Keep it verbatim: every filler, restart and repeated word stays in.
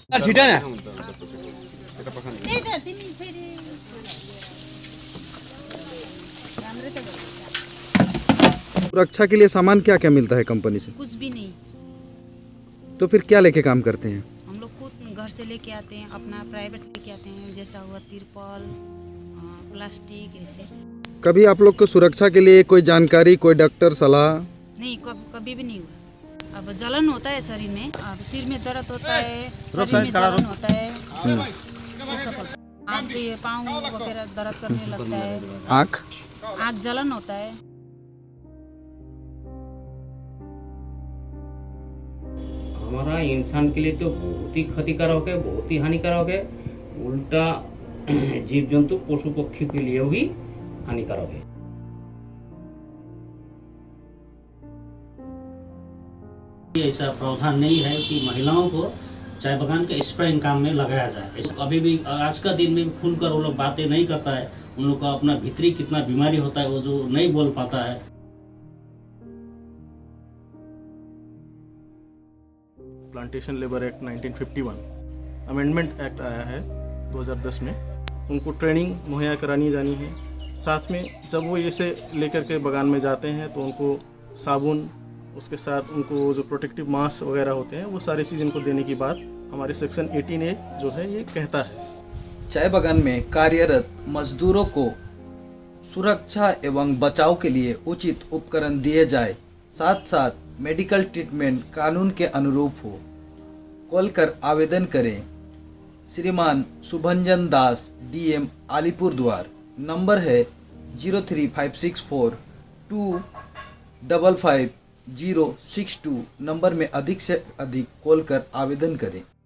छिटा ना सुरक्षा के लिए सामान क्या क्या मिलता है कंपनी से? कुछ भी नहीं। तो फिर क्या लेके काम करते हैं? हम लोग खुद घर से लेके आते हैं, अपना प्राइवेट लेके आते हैं, जैसा हुआ तिरपाल, प्लास्टिक ऐसे। कभी आप लोग को सुरक्षा के लिए कोई जानकारी, कोई डॉक्टर सलाह? नहीं, कब कभी भी नहीं हुआ। अब जलन होता है शरीर में, अब सिर में दर्द होता है, शरीर में जलन होता है, ये सब होता है। आँख ये पाँव वगैरह दर्द करने लगता है, आँख आँख जलन होता है। हमारा इंसान के लिए तो बहुत ही क्षतिकारक है, बहुत ही हानिकारक है। उल्टा जीव जंतु पशु पक्षी के लिए भी हानिकारक है। ऐसा प्रावधान नहीं है कि महिलाओं को चाय बगान के स्प्रेइंग काम में लगाया जाए। अभी भी आज का दिन में खुलकर वो लोग बातें नहीं करता है। उन लोग का अपना भीतरी कितना बीमारी होता है वो जो नहीं बोल पाता है। Plantation labour act nineteen fifty one amendment act आया है दो हज़ार दस में। उनको ट्रेनिंग मुहैया करानी जानी है। साथ में जब वो इसे लेकर के बगान में जाते हैं तो उनको साबुन, उसके साथ उनको जो प्रोटेक्टिव मास्क वगैरह होते हैं वो सारी चीज़ इनको देने की बात हमारे सेक्शन अठारह ए जो है ये कहता है। चाय बागान में कार्यरत मजदूरों को सुरक्षा एवं बचाव के लिए उचित उपकरण दिए जाए, साथ साथ मेडिकल ट्रीटमेंट कानून के अनुरूप हो। कॉल कर आवेदन करें। श्रीमान शुभंजन दास, डीएम अलीपुरद्वार। नंबर है zero three five six four two double five zero six two. Number में अधिक से अधिक कॉल कर आवेदन करें।